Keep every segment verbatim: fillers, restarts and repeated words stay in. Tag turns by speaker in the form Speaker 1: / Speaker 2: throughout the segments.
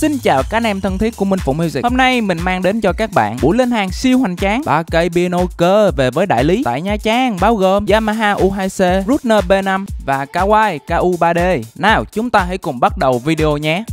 Speaker 1: Xin chào các anh em thân thiết của Minh Phụng Music. Hôm nay mình mang đến cho các bạn buổi lên hàng siêu hoành tráng ba cây piano cơ về với đại lý tại Nha Trang, bao gồm Yamaha U hai C, Rudner B năm và Kawai K U ba D. Nào, chúng ta hãy cùng bắt đầu video nhé.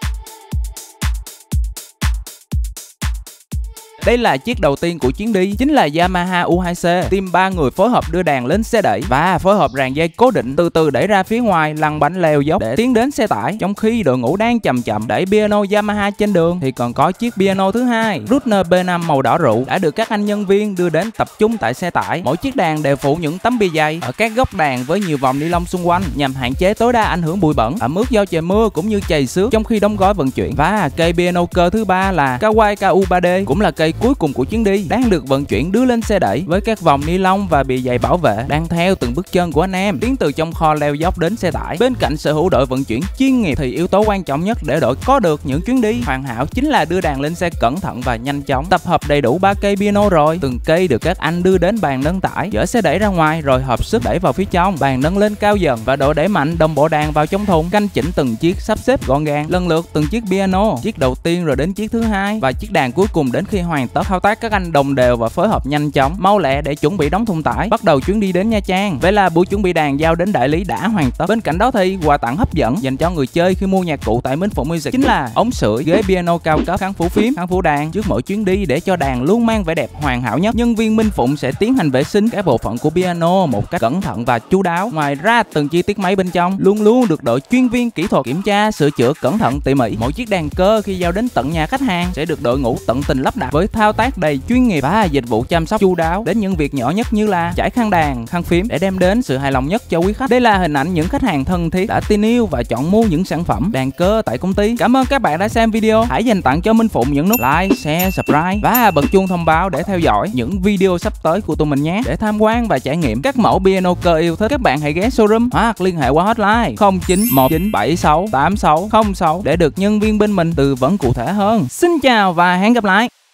Speaker 1: Đây là chiếc đầu tiên của chuyến đi, chính là Yamaha U hai C. Team ba người phối hợp đưa đàn lên xe đẩy và phối hợp ràng dây cố định từ từ đẩy ra phía ngoài, lăn bánh leo dốc để tiến đến xe tải. Trong khi đội ngũ đang chậm chậm đẩy piano Yamaha trên đường thì còn có chiếc piano thứ hai Rudner B năm màu đỏ rượu đã được các anh nhân viên đưa đến tập trung tại xe tải. Mỗi chiếc đàn đều phủ những tấm bìa dày ở các góc đàn với nhiều vòng ni lông xung quanh nhằm hạn chế tối đa ảnh hưởng bụi bẩn, ẩm ướt do trời mưa cũng như chày xước trong khi đóng gói vận chuyển. Và cây piano cơ thứ ba là Kawai K U ba D, cũng là cây cuối cùng của chuyến đi, đang được vận chuyển đưa lên xe đẩy với các vòng ni lông và bìa dày bảo vệ, đang theo từng bước chân của anh em tiến từ trong kho leo dốc đến xe tải. Bên cạnh sở hữu đội vận chuyển chuyên nghiệp thì yếu tố quan trọng nhất để đội có được những chuyến đi hoàn hảo chính là đưa đàn lên xe cẩn thận và nhanh chóng. Tập hợp đầy đủ ba cây piano rồi, từng cây được các anh đưa đến bàn nâng tải, chở xe đẩy ra ngoài rồi hợp sức đẩy vào phía trong. Bàn nâng lên cao dần và độ đẩy mạnh đồng bộ đàn vào trong thùng, canh chỉnh từng chiếc sắp xếp gọn gàng lần lượt từng chiếc piano, chiếc đầu tiên rồi đến chiếc thứ hai và chiếc đàn cuối cùng đến khi hoàn tất. Thao tác các anh đồng đều và phối hợp nhanh chóng, mau lẹ để chuẩn bị đóng thùng tải, bắt đầu chuyến đi đến Nha Trang. Vậy là buổi chuẩn bị đàn giao đến đại lý đã hoàn tất. Bên cạnh đó thì quà tặng hấp dẫn dành cho người chơi khi mua nhạc cụ tại Minh Phụng Music chính là ống sưởi, ghế piano cao cấp, khăn phủ phím, khăn phủ đàn trước mỗi chuyến đi để cho đàn luôn mang vẻ đẹp hoàn hảo nhất. Nhân viên Minh Phụng sẽ tiến hành vệ sinh các bộ phận của piano một cách cẩn thận và chu đáo. Ngoài ra, từng chi tiết máy bên trong luôn luôn được đội chuyên viên kỹ thuật kiểm tra, sửa chữa cẩn thận tỉ mỉ. Mỗi chiếc đàn cơ khi giao đến tận nhà khách hàng sẽ được đội ngũ tận tình lắp đặt với thao tác đầy chuyên nghiệp và dịch vụ chăm sóc chu đáo đến những việc nhỏ nhất như là trải khăn đàn, khăn phím để đem đến sự hài lòng nhất cho quý khách. Đây là hình ảnh những khách hàng thân thiết đã tin yêu và chọn mua những sản phẩm đàn cơ tại công ty. Cảm ơn các bạn đã xem video. Hãy dành tặng cho Minh Phụng những nút like, share, subscribe và bật chuông thông báo để theo dõi những video sắp tới của tụi mình nhé. Để tham quan và trải nghiệm các mẫu piano cơ yêu thích, các bạn hãy ghé showroom hoặc liên hệ qua hotline không chín một chín bảy sáu tám sáu không sáu để được nhân viên bên mình tư vấn cụ thể hơn. Xin chào và hẹn gặp lại.